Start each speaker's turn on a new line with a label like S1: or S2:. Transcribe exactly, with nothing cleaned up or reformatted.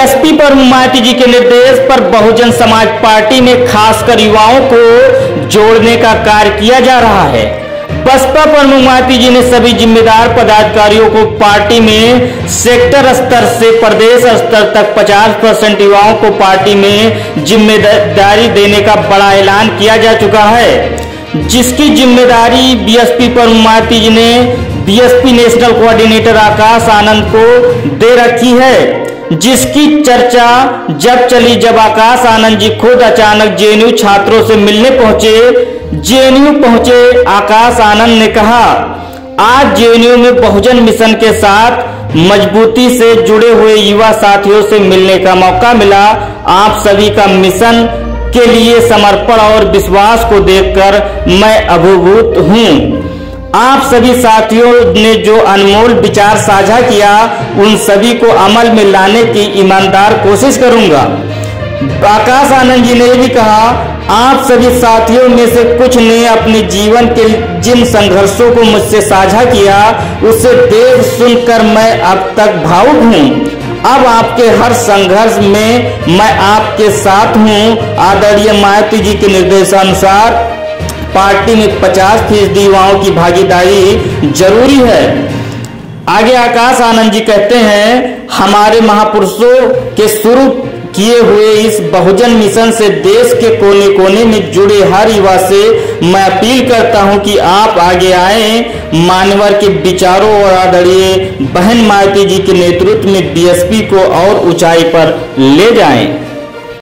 S1: BSP प्रमुख मायावती जी के निर्देश पर बहुजन समाज पार्टी में खासकर युवाओं को जोड़ने का कार्य किया जा रहा है। बसपा प्रमुख मायावती जी ने सभी जिम्मेदार पदाधिकारियों को पार्टी में सेक्टर स्तर से प्रदेश स्तर तक पचास परसेंट युवाओं को पार्टी में जिम्मेदारी देने का बड़ा ऐलान किया जा चुका है, जिसकी जिम्मेदारी बीएसपी प्रमुख मायावती जी ने BSP national coordinator Akash Anand को दे रखी है, जिसकी चर्चा जब चली जब आकाश आनंद जी खुद अचानक जेएनयू छात्रों से मिलने पहुंचे। जेएनयू पहुंचे आकाश आनंद ने कहा, आज जेएनयू में बहुजन मिशन के साथ मजबूती से जुड़े हुए युवा साथियों से मिलने का मौका मिला। आप सभी का मिशन के लिए समर्पण और विश्वास को देखकर मैं अभिभूत हूं। आप सभी साथियों ने जो अनमोल विचार साझा किया, उन सभी को अमल में लाने की ईमानदार कोशिश करूंगा। आकाश आनंद जी ने भी कहा, आप सभी साथियों में से कुछ ने अपने जीवन के जिन संघर्षों को मुझसे साझा किया, उसे देख सुनकर मैं अब तक भावुक हूं। अब आपके हर संघर्ष में मैं आपके साथ हूं। आदरणीय मायावती जी के निर्देशानुसार पार्टी में पचास फीसदी युवाओं की भागीदारी जरूरी है। आगे आकाश आनंद जी कहते हैं, हमारे महापुरुषों के शुरू किए हुए इस बहुजन मिशन से देश के कोने कोने में जुड़े हर युवा से मैं अपील करता हूं कि आप आगे आए, मान्यवर के विचारों और आदरणीय बहन मायावती जी के नेतृत्व में बीएसपी को और ऊंचाई पर ले जाएं।